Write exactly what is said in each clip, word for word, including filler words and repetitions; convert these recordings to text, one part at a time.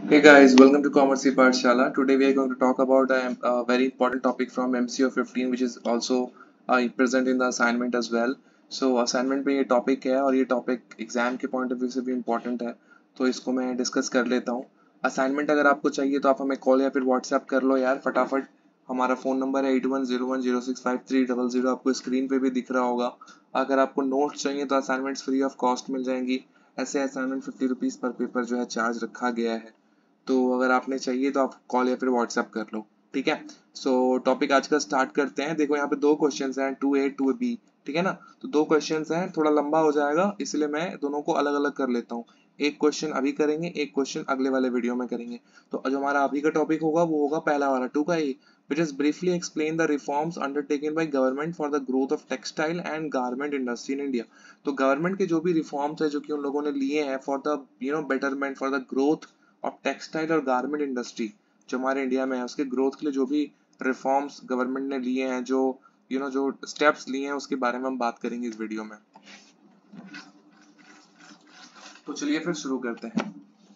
Hey guys, welcome to Commerce Pathshala. Today we are going to talk about a, a very important topic from M C O fifteen, which is also uh, present in the assignment as well. So assignment में ये topic है और ये topic exam के point of view से भी important है, तो इसको मैं discuss कर लेता हूँ. Assignment अगर आपको चाहिए तो आप हमें call या फिर WhatsApp कर लो यार फटाफट. हमारा फोन नंबर है eight one zero one zero six five three double zero, आपको स्क्रीन पे भी दिख रहा होगा. अगर आपको नोट्स चाहिए तो असाइनमेंट्स फ्री ऑफ कॉस्ट मिल जाएंगी. ऐसे असाइनमेंट फिफ्टी रुपीज़ पर पेपर जो है चार्ज रखा गया है. तो अगर आपने चाहिए तो आप कॉल या फिर व्हाट्सएप कर लो. ठीक है. सो टॉपिक आज का स्टार्ट करते हैं. देखो यहाँ पे दो क्वेश्चंस हैं, टू ए टू बी. ठीक है ना. तो दो क्वेश्चंस हैं, थोड़ा लंबा हो जाएगा इसलिए मैं दोनों को अलग अलग कर लेता हूँ. एक क्वेश्चन अभी करेंगे, एक क्वेश्चन अगले वाले वीडियो में करेंगे. तो जो हमारा अभी का टॉपिक होगा वो होगा पहला वाला टू का A, which is briefly explain the reforms undertaken by government for the growth of textile and garment industry in India. तो गवर्नमेंट के जो भी रिफॉर्म्स है जो कि उन लोगों ने लिए हैं for the you know betterment for the growth of textile और गारमेंट इंडस्ट्री जो हमारे इंडिया में है, उसके ग्रोथ के लिए जो भी रिफॉर्म्स गवर्नमेंट ने लिए हैं, जो यू you नो know, जो स्टेप्स लिए हैं, उसके बारे में हम बात करेंगे इस वीडियो में. तो चलिए फिर शुरू करते हैं.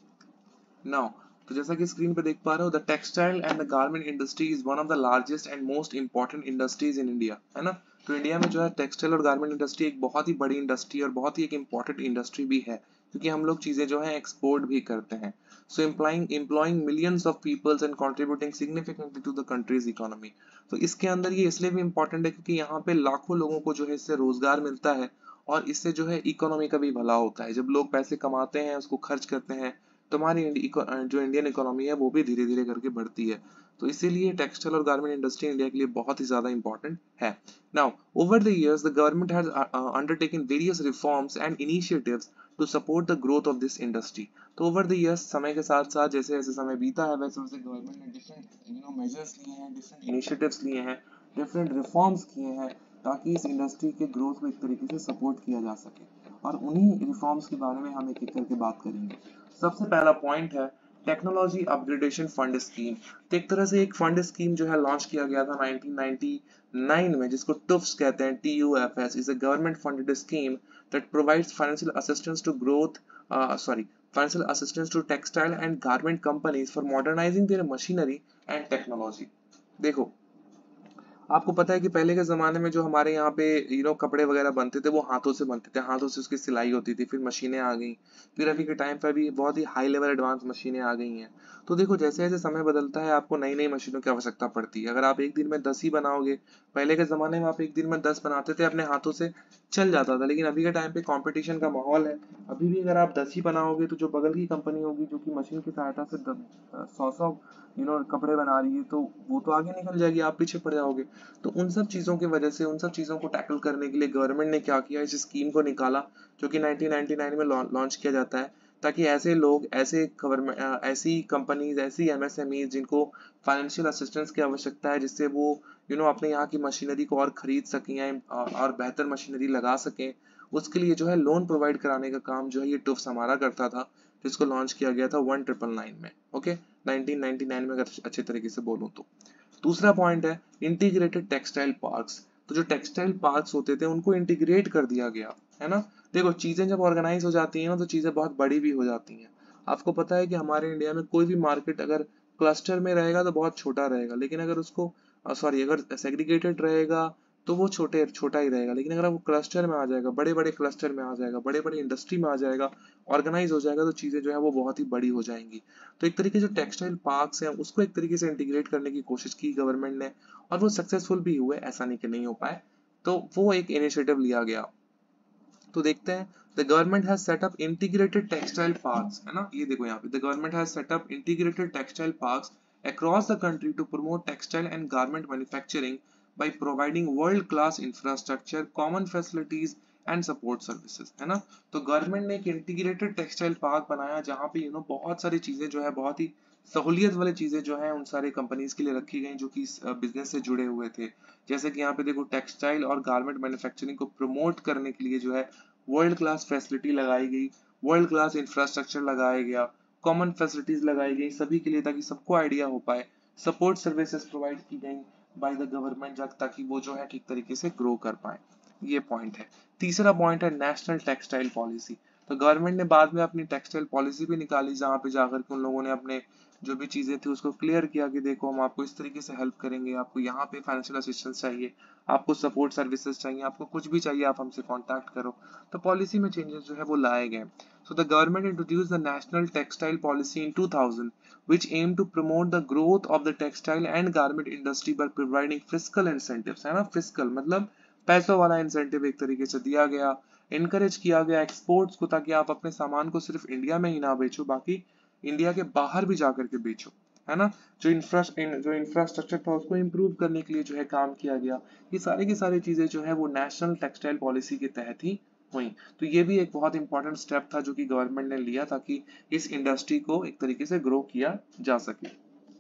नाउ तो जैसा कि स्क्रीन पे देख पा रहे हो, the textile and the garment industry is one of the largest and most important industries in India, है ना. तो इंडिया में जो है टेक्सटाइल और गारमेंट इंडस्ट्री एक बहुत ही बड़ी इंडस्ट्री और बहुत ही एक इंपॉर्टेंट इंडस्ट्री भी है, क्योंकि हम लोग चीजें जो है एक्सपोर्ट भी करते हैं. So employing employing millions of peoples and contributing significantly to the country's economy. तो इसके अंदर ये इसलिए भी इंपॉर्टेंट है क्योंकि यहाँ पे लाखों लोगों को जो है इससे रोजगार मिलता है और इससे जो है इकोनॉमी का भी भला होता है. जब लोग पैसे कमाते हैं, उसको खर्च करते हैं, तो हमारी जो इंडियन इकोनॉमी है वो भी धीरे धीरे करके बढ़ती है. तो इसीलिए टेक्सटाइल और गारमेंट इंडस्ट्री इंडिया के लिए बहुत ही ज्यादा इंपॉर्टेंट है. Now over the years the government has undertaken various reforms and initiatives to support the growth of this industry. तो ओवर द इयर्स, समय के साथ साथ जैसे जैसे समय बीता है वैसे वैसे गवर्नमेंट ने डिफरेंट यू नो मेजर्स लिए हैं, डिफरेंट इनिशिएटिव्स लिए हैं, डिफरेंट रिफॉर्म्स किए हैं, ताकि इस इंडस्ट्री के ग्रोथ को एक तरीके से सपोर्ट किया जा सके. और उन्हीं रिफॉर्म्स के बारे में हम एक एक करके बात करेंगे. सबसे पहला पॉइंट है टेक्नोलॉजी अपग्रेडेशन फंड स्कीम. तो एक तरह से एक फंड स्कीम जो है लॉन्च किया गया था नाइनटीन नाइंटी नाइन में, जिसको टुफ्स कहते हैं, T U F S. Is a government funded scheme that provides financial assistance to growth sorry financial assistance to textile and garment companies for modernising their machinery and technology. देखो, आपको पता है कि पहले के जमाने में जो हमारे यहाँ पे यू नो कपड़े वगैरह बनते थे वो हाथों से बनते थे, हाथों से उसकी सिलाई होती थी, फिर मशीनें आ गई, फिर अभी के टाइम पे भी बहुत ही हाई लेवल एडवांस मशीनें आ गई हैं. तो देखो, जैसे जैसे समय बदलता है आपको नई नई मशीनों की आवश्यकता पड़ती है. अगर आप एक दिन में दस ही बनाओगे, पहले के जमाने में आप एक दिन में दस बनाते थे अपने हाथों से, चल जाता था. लेकिन अभी के टाइम पे कंपटीशन का माहौल है. अभी भी अगर आप दस ही बनाओगे तो जो बगल की कंपनी होगी जो कि मशीन की सहायता से सौ सौ यू नो कपड़े बना रही है, तो वो तो आगे निकल जाएगी, आप पीछे पड़ जाओगे. तो उन सब चीजों की वजह से, उन सब चीजों को टैकल करने के लिए गवर्नमेंट ने क्या किया, इस स्कीम को निकाला जो कि नाइनटीन नाइंटी नाइन में लॉन्च किया जाता है, ताकि ऐसे लोग, ऐसे गवर्नमेंट, ऐसी कंपनीज, ऐसी एम एस एम ई जिनको फाइनेंशियल असिस्टेंस की आवश्यकता है, जिससे वो यू नो अपने यहाँ की मशीनरी को और खरीद सकें और बेहतर मशीनरी लगा सकें, उसके लिए जो है लोन प्रोवाइड कराने का काम जो है ये टुफ्स हमारा करता था, जिसको लॉन्च किया गया था वन ट्रिपल नाइन में. ओके, नाइनटीन नाइंटी नाइन में अगर अच्छे तरीके से बोलूं तो. दूसरा पॉइंट है इंटीग्रेटेड टेक्सटाइल पार्क्स. तो जो टेक्सटाइल पार्क्स होते थे उनको इंटीग्रेट कर दिया गया, है ना. देखो, चीजें जब ऑर्गेनाइज हो जाती हैं ना तो चीजें बहुत बड़ी भी हो जाती हैं. आपको पता है कि हमारे इंडिया में कोई भी मार्केट अगर क्लस्टर में रहेगा तो बहुत छोटा रहेगा, लेकिन अगर उसको सॉरी अगर सेग्रीगेटेड रहेगा तो वो छोटे छोटा ही रहेगा. लेकिन अगर वो क्लस्टर में आ जाएगा, बड़े बड़े क्लस्टर में आ जाएगा, बड़े बड़े इंडस्ट्री में आ जाएगा, ऑर्गेनाइज हो जाएगा, तो चीजें जो है वो बहुत ही बड़ी हो जाएंगी. तो एक तरीके से जो टेक्सटाइल पार्क्स हैं उसको एक तरीके से इंटीग्रेट करने की कोशिश की गवर्नमेंट ने, और वो सक्सेसफुल भी हुए, ऐसा नहीं कि नहीं हो पाए. तो वो एक इनिशिएटिव लिया गया. तो देखते हैं, the government has set up integrated textile parks, है ना. ये देखो यहाँ पे, the government has set up integrated textile parks across the country to promote textile and garment manufacturing by providing world class infrastructure, common facilities and support services, है ना. तो government ने एक इंटीग्रेटेड टेक्सटाइल पार्क बनाया जहाँ पे you know बहुत सारी चीजें जो है, बहुत ही सहूलियत वाली चीजें जो है उन सारे कंपनीज के लिए रखी गई जो कि बिजनेस से जुड़े हुए थे. जैसे कि यहाँ पे देखो, टेक्सटाइल और गारमेंट मैन्युफैक्चरिंग को प्रमोट करने के लिए जो है वर्ल्ड क्लास फैसिलिटी लगाई गई, वर्ल्ड क्लास इंफ्रास्ट्रक्चर लगाया गया, कॉमन फैसिलिटीज लगाई गई सभी के लिए, ताकि सबको आइडिया हो पाए. सपोर्ट सर्विसेज प्रोवाइड की गई बाय द गवर्नमेंट, ताकि वो जो है ठीक तरीके से ग्रो कर पाए. ये पॉइंट है. तीसरा पॉइंट है नेशनल टेक्सटाइल पॉलिसी. तो गवर्नमेंट ने बाद में अपनी टेक्सटाइल पॉलिसी भी निकाली, जहाँ पे जाकर के उन लोगों ने अपने जो भी चीजें थी उसको क्लियर किया कि देखो हम आपको इस तरीके से हेल्प करेंगे, आपको यहाँ पे फाइनेंशियल असिस्टेंस चाहिए, आपको सपोर्ट सर्विसेज चाहिए, आपको कुछ भी चाहिए आप हमसे कांटेक्ट करो। तो पॉलिसी में चेंजेस जो है वो लाए गए। So the government introduce the national textile policy in two thousand which aim to promote the growth of the textile and garment industry by providing fiscal incentives, है ना, fiscal मतलब पैसों वाला इंसेंटिव एक तरीके से दिया गया, इनकरेज किया गया एक्सपोर्ट्स को, ताकि आप अपने सामान को सिर्फ इंडिया में ही ना बेचो, बाकी इंडिया के बाहर भी जाकर के बेचो, है ना। जो इंफ्रा जो इंफ्रास्ट्रक्चर था उसको इम्प्रूव करने के लिए जो है काम किया गया। ये सारी की सारी चीजें जो है वो नेशनल टेक्सटाइल पॉलिसी के तहत ही हुई। तो ये भी एक बहुत इंपॉर्टेंट स्टेप था जो कि गवर्नमेंट ने लिया ताकि इस इंडस्ट्री को एक तरीके से ग्रो किया जा सके।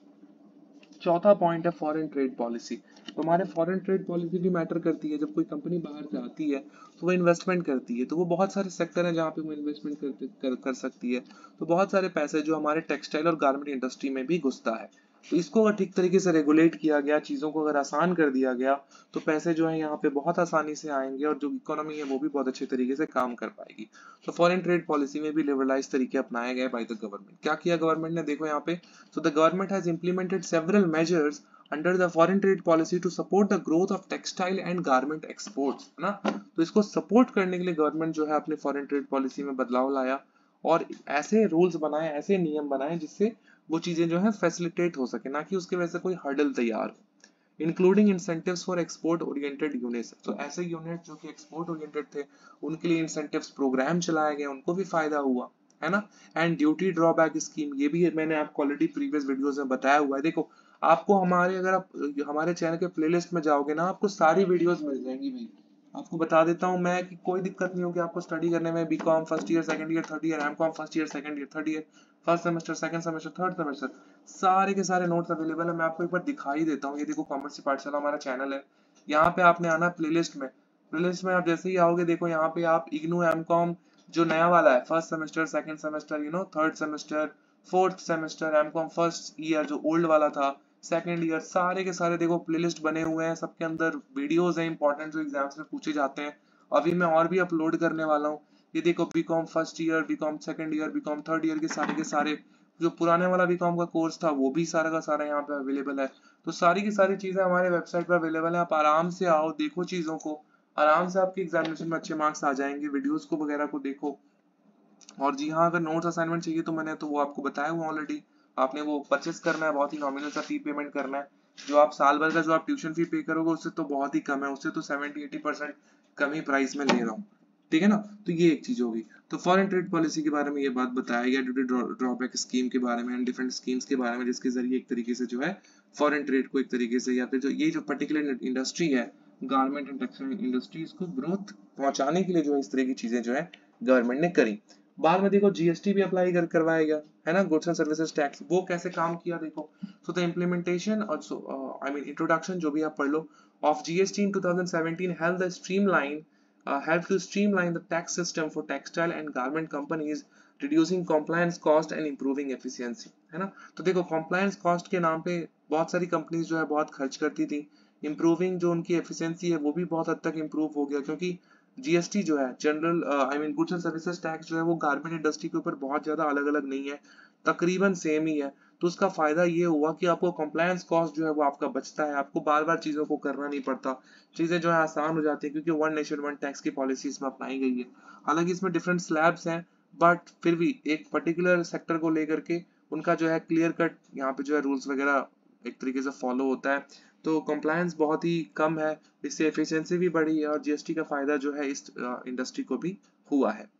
चौथा पॉइंट है फॉरेन ट्रेड पॉलिसी। तो हमारे फॉरेन ट्रेड पॉलिसी भी मैटर करती है। जब कोई कंपनी बाहर से आती है तो वो इन्वेस्टमेंट करती है, तो वो बहुत सारे सेक्टर हैं जहाँ पे वो इन्वेस्टमेंट कर, कर, कर सकती है। तो बहुत सारे पैसे जो हमारे टेक्सटाइल और गारमेंट इंडस्ट्री में भी घुसता है, तो इसको अगर ठीक तरीके से रेगुलेट किया गया, चीजों को अगर आसान कर दिया गया, तो पैसे जो है यहाँ पे बहुत आसानी से आएंगे और जो इकोनॉमी है वो भी बहुत अच्छे तरीके से काम कर पाएगी। तो फॉरेन ट्रेड पॉलिसी में भी लिबरलाइज तरीके अपनाए गए बाय द गवर्नमेंट। क्या किया गवर्नमेंट ने, देखो यहाँ पे, so the government has implemented several measures under the foreign trade policy to support the growth of textile and garment exports, है ना। तो इसको सपोर्ट करने के लिए गवर्नमेंट जो है अपने फॉरेन ट्रेड पॉलिसी में बदलाव लाया और ऐसे रूल्स बनाए, ऐसे नियम बनाए जिससे वो चीजें जो है फैसिलिटेट हो सके, ना कि उसके वजह से कोई हर्डल तैयार हो। Including incentives for export oriented units, तो ऐसे यूनिट जो कि एक्सपोर्ट ओरिएंटेड थे उनके लिए इंसेंटिव्स प्रोग्राम चलाए गए, उनको भी फायदा हुआ, है ना। एंड ड्यूटी ड्रॉबैक स्कीम, ये भी मैंने आपको ऑलरेडी प्रीवियस वीडियोस में बताया हुआ है। देखो आपको हमारे, अगर आप हमारे चैनल के प्लेलिस्ट में जाओगे ना, आपको सारी वीडियोस मिल जाएंगी भाई। आपको बता देता हूँ मैं कि कोई दिक्कत नहीं होगी आपको स्टडी करने में। BCom first year, second year, third year, MCom first year, second year, third year, first semester, second semester, third semester, सारे के सारे नोट्स अवेलेबल है। मैं आपको एक बार दिखाई देता हूँ। ये देखो कॉमर्स की पाठशाला हमारा चैनल है। यहाँ पे आपने आना प्लेलिस्ट में। प्लेलिस्ट में आप जैसे ही आओगे, देखो यहाँ पे आप इग्नू एमकॉम जो नया वाला है, first semester, second semester, you know third semester, fourth semester, MCom first year जो ओल्ड वाला था, सेकंड ईयर, सारे के सारे देखो प्लेलिस्ट बने हुए हैं। सबके अंदर वीडियोस हैं इंपॉर्टेंट जो एग्जाम्स में पूछे जाते हैं। अभी मैं और भी अपलोड करने वाला हूँ। ये देखो BCom first year, BCom second year, BCom third year के सारे के सारे जो पुराने वाला बीकॉम का कोर्स था वो भी सारा का सारा यहाँ पे अवेलेबल है। तो सारी की सारी चीजें हमारे वेबसाइट पर अवेलेबल है। आप आराम से आओ, देखो चीजों को, आराम से आपके एग्जामिनेशन में अच्छे मार्क्स आ जाएंगे। वीडियोस को वगैरह को देखो। और जी हाँ, अगर नोट्स असाइनमेंट चाहिए तो मैंने तो वो आपको बताया हुआ ऑलरेडी। आपने वो परचेस करना है, बहुत ही नॉमिनल सा फी पेमेंट करना है। जो आप साल भर का जो आप ट्यूशन फी पे करोगे उससे तो बहुत ही कम है, उससे तो सेवेंटी एटी परसेंट कम ही प्राइस में ले रहा हूँ, ठीक है ना। तो ये एक चीज होगी। तो फॉरेन ट्रेड पॉलिसी के बारे में ये बात बताया गया, ड्यूटी ड्रॉबैक स्कीम के बारे में, डिफरेंट स्कीम्स के बारे में, जिसके जरिए एक तरीके से जो है फॉरेन ट्रेड को एक तरीके से, या फिर जो ये जो पर्टिकुलर इंडस्ट्री है गारमेंट एंड टेक्सटाइल इंडस्ट्रीज को ग्रोथ पहुंचाने के लिए जो है इस तरह की चीजें जो है गवर्नमेंट ने करी। बाद में देखो जीएसटी भी अप्लाई कर करवाया गया, है ना, गुड्स एंड सर्विसेज टैक्स। वो कैसे काम किया देखो। सो द इम्प्लीमेंटेशन और आई मीन इंट्रोडक्शन जो भी आप पढ़ लो of GST in twenty seventeen helped the streamline uh, helped to streamline the tax system for textile and garment companies, reducing compliance cost and improving efficiency, है ना। तो देखो compliance cost के नाम पे बहुत सारी कंपनीज जो है बहुत खर्च करती थी। इम्प्रूविंग जो उनकी एफिशिएंसी है वो भी बहुत हद तक इम्प्रूव हो गया, क्योंकि जीएसटी जो है general I mean goods and services tax जो है वो गारमेंट इंडस्ट्री के ऊपर बहुत ज्यादा अलग अलग नहीं है, तकरीबन सेम ही है। तो उसका फायदा ये हुआ कि आपको कंप्लायंस कॉस्ट जो है वो आपका बचता है, आपको बार बार चीजों को करना नहीं पड़ता, चीजें जो है आसान हो जाती है, क्योंकि वन नेशन वन टैक्स की पॉलिसी इसमें अपनाई गई है। हालांकि इसमें डिफरेंट स्लैब्स हैं, बट फिर भी एक पर्टिकुलर सेक्टर को लेकर के उनका जो है क्लियर कट यहाँ पे जो है रूल्स वगैरह एक तरीके से फॉलो होता है। तो कंप्लायंस बहुत ही कम है, इससे एफिशिएंसी भी बढ़ी है और जीएसटी का फायदा जो है इस इंडस्ट्री को भी हुआ है।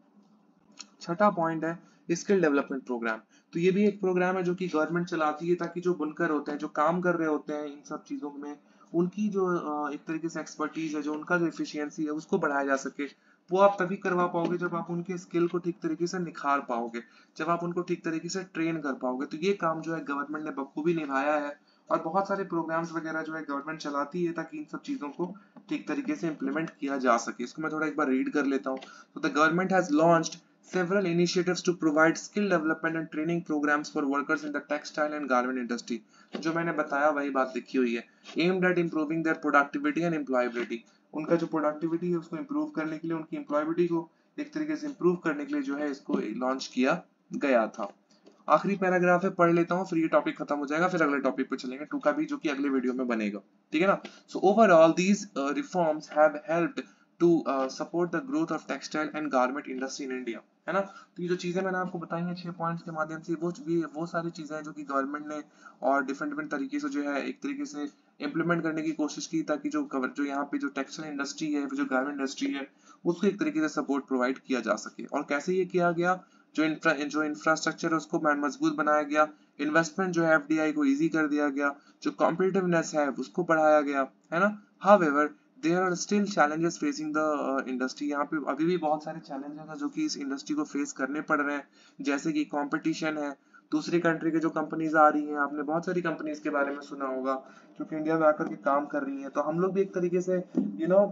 छठा पॉइंट है स्किल डेवलपमेंट प्रोग्राम। तो ये भी एक प्रोग्राम है जो कि गवर्नमेंट चलाती है ताकि जो बुनकर होते हैं, जो काम कर रहे होते हैं इन सब चीजों में, उनकी जो एक तरीके से एक्सपर्टीज है, जो उनका जो एफिशिएंसी है उसको बढ़ाया जा सके। वो आप तभी करवा पाओगे जब आप उनके स्किल को ठीक तरीके से निखार पाओगे, जब आप उनको ठीक तरीके से ट्रेन कर पाओगे। तो ये काम जो है गवर्नमेंट ने बखूबी निभाया है और बहुत सारे प्रोग्राम्स वगैरह जो है गवर्नमेंट चलाती है ताकि इन सब चीजों को ठीक तरीके से इम्प्लीमेंट किया जा सके। इसको मैं थोड़ा एक बार रीड कर लेता हूँ। तो the government has launched several initiatives to provide skill development and training programs for workers in the textile and garment industry। जो मैंने बताया वही बात लिखी हुई है। aimed at improving their productivity and employability। उनका जो प्रोडक्टिविटी है उसको इम्प्रूव करने के लिए, उनकी एम्प्लॉयबिलिटी को एक तरीके से इम्प्रूव करने के लिए जो है इसको लॉन्च किया गया था। आखिरी पैराग्राफ है, पढ़ लेता हूँ, फिर ये टॉपिक खत्म हो जाएगा, फिर अगले टॉपिक पे चलेंगे टू का भी, जो कि अगले वीडियो में बनेगा, ठीक है ना। So overall these reforms have helped to support the growth of textile and garment industry in India, है ना। तो ये जो चीजें मैंने आपको बताई हैं छह पॉइंट्स के माध्यम से, वो भी वो सारी चीजें हैं जो कि गवर्नमेंट ने और डिफरेंट डिफरेंट तरीके से जो है एक तरीके से इम्प्लीमेंट करने की कोशिश की, ताकि जो कवर जो यहाँ पे जो टेक्सटाइल इंडस्ट्री है, जो गारमेंट इंडस्ट्री है, उसको एक तरीके से सपोर्ट प्रोवाइड किया जा सके। और कैसे ये किया गया, जो इंफ्रा जो इंफ्रास्ट्रक्चर है उसको मजबूत बनाया गया, इन्वेस्टमेंट जो है एफडीआई को इजी कर दिया गया, जो कॉम्पिटिटिवनेस है उसको बढ़ाया गया, है ना। However there are still challenges facing the industry, यहाँ पे अभी भी बहुत सारे चैलेंजेस हैं जो कि इस इंडस्ट्री को फेस करने पड़ रहे हैं, जैसे कि कंपटीशन है, दूसरी कंट्री के जो कंपनीज आ रही हैं, आपने बहुत सारी कंपनीज के बारे में सुना होगा जो कि इंडिया में आकर के काम कर रही हैं। तो हम लोग भी एक तरीके से you know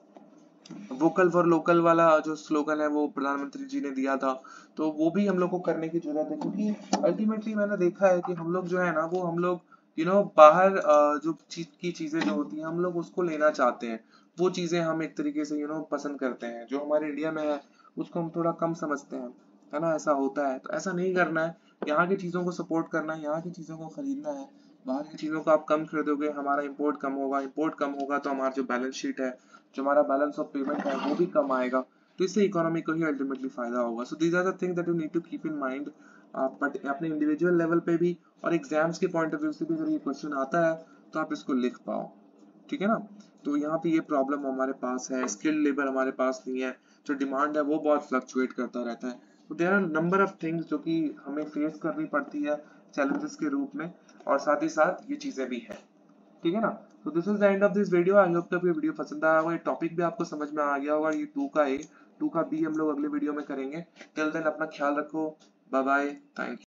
vocal for local वाला जो स्लोगन है वो प्रधानमंत्री जी ने दिया था, तो वो भी हम लोग को करने की जरूरत है, क्योंकि अल्टीमेटली मैंने देखा है कि हम लोग जो है ना वो हम लोग यू नो बाहर अ, जो चीज की चीजें जो होती हैं हम लोग उसको लेना चाहते हैं, वो चीजें हम एक तरीके से यू नो पसंद करते हैं, जो हमारे इंडिया में है उसको हम थोड़ा कम समझते हैं, है ना। ऐसा होता है, तो ऐसा नहीं करना है, यहाँ की चीजों को सपोर्ट करना है, यहाँ की चीजों को खरीदना है। बाहर की चीजों को आप कम खरीदोगे, हमारा इंपोर्ट कम होगा, इंपोर्ट कम होगा तो हमारा जो बैलेंस शीट है, जो हमारा बैलेंस ऑफ पेमेंट है वो भी कम आएगा, तो इससे इकोनॉमी को ही अल्टीमेटली फायदा होगा। So these are the things that you need to keep in mind, but अपने इंडिविजुअल लेवल पे भी और एग्जाम्स के पॉइंट ऑफ व्यू से भी अगर ये क्वेश्चन आता है तो आप इसको लिख पाओ, ठीक है ना। तो यहाँ पे ये प्रॉब्लम हमारे पास है, स्किल्ड लेबर हमारे पास नहीं है, जो डिमांड है वो बहुत फ्लक्चुएट करता रहता है। तो there are number of things जो कि हमें फेस करनी पड़ती है चैलेंजेस के रूप में, और साथ ही साथ ये चीजें भी है, ठीक है ना। तो this is the end of this video. I hope कि आपको वीडियो पसंद आया होगा, ये टॉपिक भी आपको समझ में आ गया होगा। ये टू का ए टू का बी हम लोग अगले वीडियो में करेंगे। टिल देन अपना ख्याल रखो, बाय बाय, थैंक यू।